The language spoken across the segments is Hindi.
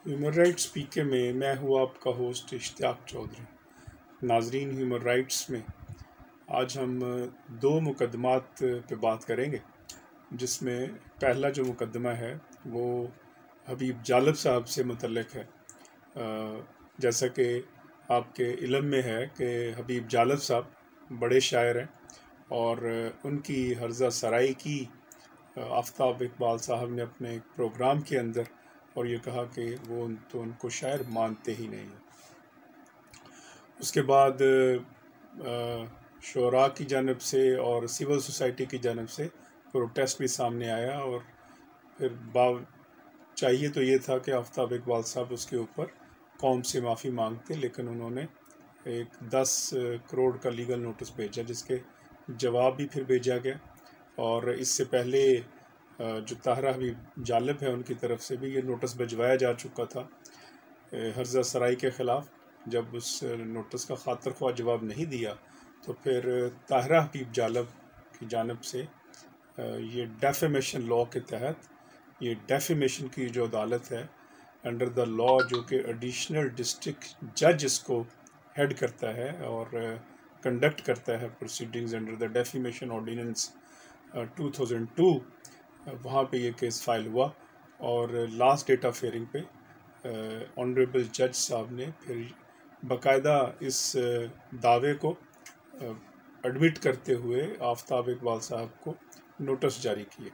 ह्यूमन राइट्स पीके में मैं हूँ आपका होस्ट इश्तियाक चौधरी। नाजरीन, ह्यूमन राइट्स में आज हम दो मुकदमात पे बात करेंगे, जिसमें पहला जो मुकदमा है वो हबीब जालब साहब से मुतल्लिक है। जैसा कि आपके इल्म में है कि हबीब जालब साहब बड़े शायर हैं और उनकी हर्जा सराई की आफ्ताब इकबाल साहब ने अपने एक प्रोग्राम के अंदर और ये कहा कि वो उनको शायर मानते ही नहीं हैं। उसके बाद शोरा की जानब से और सिविल सोसाइटी की जानब से प्रोटेस्ट भी सामने आया और फिर चाहिए तो ये था कि आफ्ताब इकबाल साहब उसके ऊपर कौम से माफ़ी मांगते, लेकिन उन्होंने एक 10 करोड़ का लीगल नोटिस भेजा, जिसके जवाब भी फिर भेजा गया। और इससे पहले जो ताहरा हबीब जालिब है उनकी तरफ से भी ये नोटिस भिजवाया जा चुका था हर्जा सराई के ख़िलाफ़। जब उस नोटिस का खातर ख्वाह जवाब नहीं दिया तो फिर ताहरा हबीब जालिब की जानब से ये डेफेमेशन लॉ के तहत, ये डेफेमेशन की जो अदालत है अंडर द लॉ, जो कि एडिशनल डिस्ट्रिक्ट जज इसको हेड करता है और कंडक्ट करता है proceedings under the defamation ordinance 2002, वहाँ पे ये केस फाइल हुआ और लास्ट डेट ऑफ हियरिंग पे ऑनरेबल जज साहब ने फिर बाकायदा इस दावे को एडमिट करते हुए आफ्ताब इकबाल साहब को नोटिस जारी किए।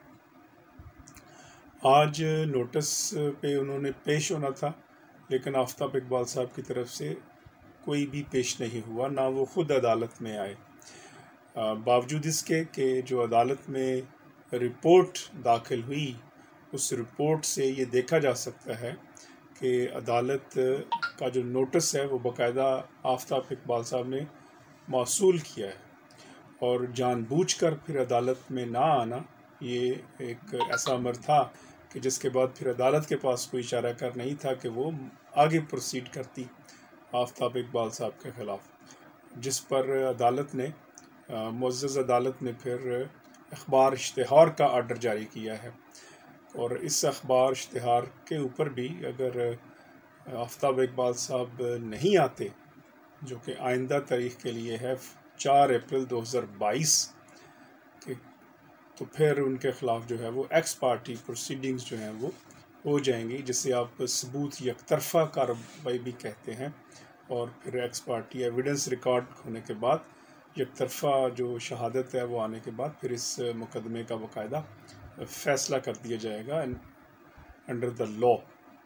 आज नोटिस पे उन्होंने पेश होना था, लेकिन आफ्ताब इकबाल साहब की तरफ से कोई भी पेश नहीं हुआ, ना वो ख़ुद अदालत में आए। बावजूद इसके कि जो अदालत में रिपोर्ट दाखिल हुई, उस रिपोर्ट से ये देखा जा सकता है कि अदालत का जो नोटिस है वो बाकायदा आफ्ताब इकबाल साहब ने मौसूल किया है और जानबूझकर फिर अदालत में ना आना ये एक ऐसा अमर था कि जिसके बाद फिर अदालत के पास कोई इशारा कर नहीं था कि वो आगे प्रोसीड करती आफ्ताब इकबाल साहब के ख़िलाफ़, जिस पर अदालत ने मुअज़्ज़ज़ अदालत ने फिर अखबार इश्तिहार का आर्डर जारी किया है। और इस अखबार इश्तिहार के ऊपर भी अगर आफ्ताब इकबाल साहब नहीं आते, जो कि आइंदा तारीख के लिए है 4 अप्रैल 2022 के, तो फिर उनके ख़िलाफ़ जो है वो एक्स पार्टी प्रोसीडिंग्स जो हैं वो हो जाएंगी, जिसे आप सबूत यकतरफ़ा कार्रवाई भी कहते हैं। और फिर एक्स पार्टी एविडेंस रिकॉर्ड होने के बाद यकतरफ़ा जो शहादत है वो आने के बाद फिर इस मुकदमे का बाकायदा फ़ैसला कर दिया जाएगा अंडर द लॉ।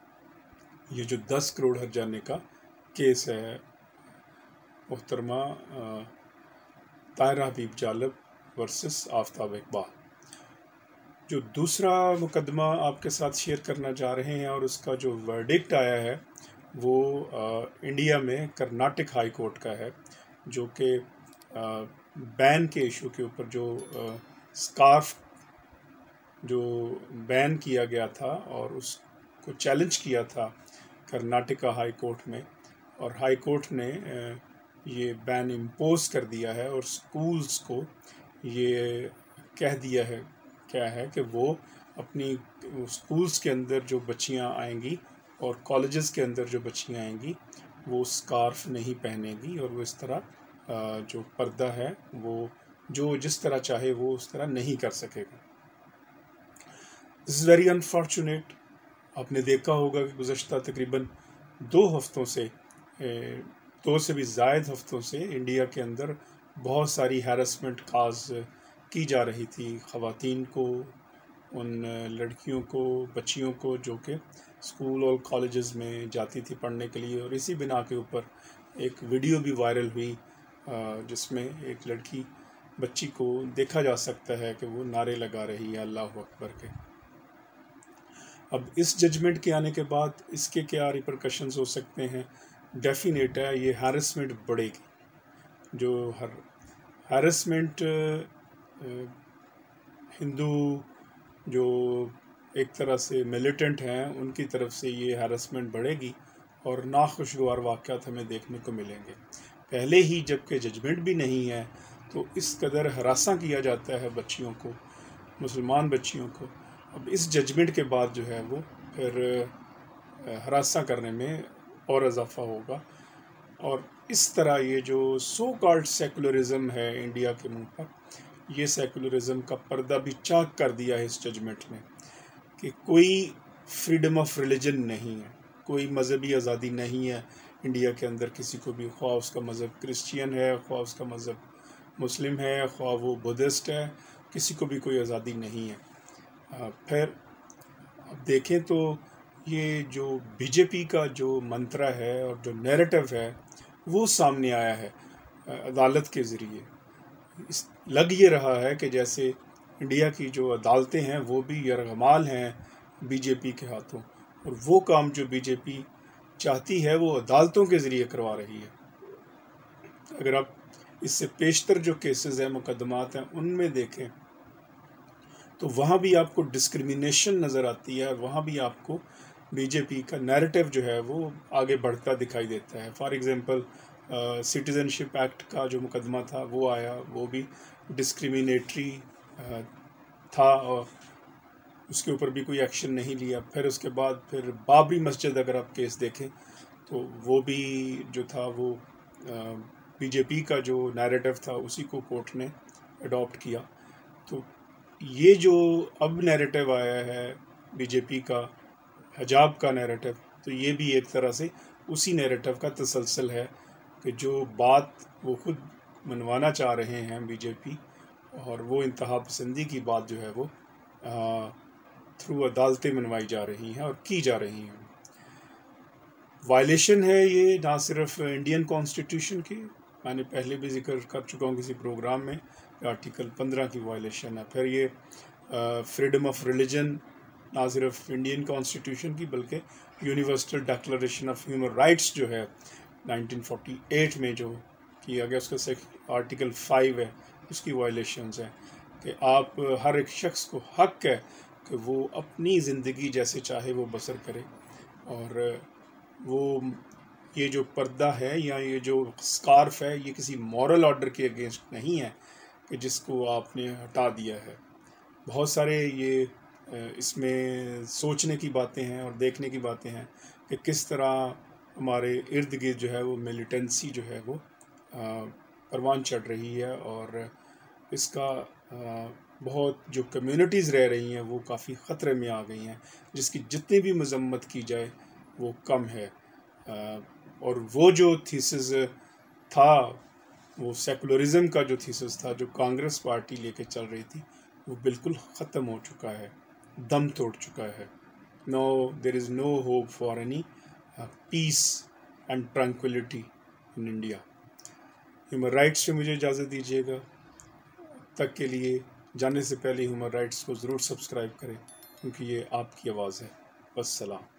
ये जो 10 करोड़ हर्जाने का केस है मुहतरमा ताहरा हबीब जालिब वर्सेस आफ्ताब इकबाल। जो दूसरा मुकदमा आपके साथ शेयर करना चाह रहे हैं और उसका जो वर्डिक्ट आया है वो इंडिया में कर्नाटक हाई कोर्ट का है, जो कि बैन के इशू के ऊपर जो स्कार्फ जो बैन किया गया था और उसको चैलेंज किया था कर्नाटका हाई कोर्ट में, और हाई कोर्ट ने ये बैन इम्पोज कर दिया है और स्कूल्स को ये कह दिया है कि वो अपनी स्कूल्स के अंदर जो बच्चियां आएंगी और कॉलेजेस के अंदर जो बच्चियां आएंगी वो स्कार्फ नहीं पहनेगी और वो इस तरह जो पर्दा है वो जो जिस तरह चाहे वो उस तरह नहीं कर सकेगा। This is very unfortunate. आपने देखा होगा कि गुज़श्ता तकरीबन 2 हफ्तों से 2 से भी ज़ायद हफ्तों से इंडिया के अंदर बहुत सारी हैरेसमेंट काज की जा रही थी ख़वातीन को, उन लड़कियों को, बच्चियों को जो कि स्कूल और कॉलेजेस में जाती थी पढ़ने के लिए। और इसी बिना के ऊपर एक वीडियो भी वायरल हुई जिसमें एक लड़की बच्ची को देखा जा सकता है कि वो नारे लगा रही है अल्लाहु अकबर के। अब इस जजमेंट के आने के बाद इसके क्या रिपरकशंस हो सकते हैं? डेफिनेट है, ये हैरेसमेंट बढ़ेगी। जो हैरेसमेंट हिंदू जो एक तरह से मिलिटेंट हैं उनकी तरफ से ये हैरेसमेंट बढ़ेगी और नाखुशगवार वाक़यात हमें देखने को मिलेंगे। पहले ही जबकि जजमेंट भी नहीं है तो इस कदर हरासा किया जाता है बच्चियों को, मुसलमान बच्चियों को। अब इस जजमेंट के बाद जो है वो फिर हरासा करने में और इजाफा होगा। और इस तरह ये जो सो कॉल्ड सेकुलरिज्म है इंडिया के मुंह पर, ये सेकुलरिज्म का पर्दा भी चाक कर दिया है इस जजमेंट में कि कोई फ्रीडम ऑफ रिलीजन नहीं है, कोई मजहबी आज़ादी नहीं है इंडिया के अंदर किसी को भी, ख्वाह उसका मज़हब क्रिश्चियन है, ख्वाह उसका मज़हब मुस्लिम है, ख्वाह वो बुद्धिस्ट है, किसी को भी कोई आज़ादी नहीं है। फिर अब देखें तो ये जो बीजेपी का जो मंत्रा है और जो नैरेटिव है वो सामने आया है अदालत के ज़रिए। लग ये रहा है कि जैसे इंडिया की जो अदालतें हैं वो भी यरगमाल हैं बीजेपी के हाथों, और वो काम जो बीजेपी चाहती है वो अदालतों के ज़रिए करवा रही है। अगर आप इससे पेशतर जो केसेस हैं, मुकदमात हैं, उनमें देखें तो वहाँ भी आपको डिस्क्रिमिनेशन नज़र आती है और वहाँ भी आपको बीजेपी का नैरेटिव जो है वो आगे बढ़ता दिखाई देता है। फॉर एग्ज़ाम्पल सिटीज़नशिप एक्ट का जो मुकदमा था वो आया, वो भी डिस्क्रिमिनेटरी था और उसके ऊपर भी कोई एक्शन नहीं लिया। फिर उसके बाद फिर बाबरी मस्जिद अगर आप केस देखें तो वो भी जो था वो बीजेपी का जो नैरेटिव था उसी को कोर्ट ने अडॉप्ट किया। तो ये जो अब नैरेटिव आया है बीजेपी का, हिजाब का नैरेटिव, तो ये भी एक तरह से उसी नैरेटिव का तसलसल है कि जो बात वो खुद मनवाना चाह रहे हैं बीजेपी, और वो इंतहा पसंदी की बात जो है वो थ्रू अदालतें मनवाई जा रही हैं और की जा रही हैं। वायलेशन है ये ना सिर्फ इंडियन कॉन्स्टिट्यूशन की, मैंने पहले भी जिक्र कर चुका हूँ किसी प्रोग्राम में, आर्टिकल 15 की वायलेशन है। फिर ये फ्रीडम ऑफ रिलीजन ना सिर्फ इंडियन कॉन्स्टिट्यूशन की बल्कि universal declaration of human rights जो है 1948 में जो किया गया, उसका आर्टिकल 5 है, उसकी वायलेशंस हैं कि आप हर एक शख्स को हक है कि वो अपनी ज़िंदगी जैसे चाहे वो बसर करे, और वो ये जो पर्दा है या ये जो स्कार्फ है ये किसी मॉरल ऑर्डर के अगेंस्ट नहीं है कि जिसको आपने हटा दिया है। बहुत सारे ये इसमें सोचने की बातें हैं और देखने की बातें हैं कि किस तरह हमारे इर्द गिर्द जो है वो मिलिटेंसी जो है वो परवान चढ़ रही है, और इसका बहुत जो कम्युनिटीज़ रह रही हैं वो काफ़ी ख़तरे में आ गई हैं, जिसकी जितनी भी मजम्मत की जाए वो कम है। और वो जो थीसिस था, वो सेकुलरिज्म का जो थीसिस था जो कांग्रेस पार्टी लेके चल रही थी, वो बिल्कुल ख़त्म हो चुका है, दम तोड़ चुका है। No, there is no hope for any peace and tranquillity in India. Human rights से मुझे इजाज़त दीजिएगा। तक के लिए जाने से पहले ह्यूमन राइट्स को ज़रूर सब्सक्राइब करें, क्योंकि ये आपकी आवाज़ है। वस्सलाम।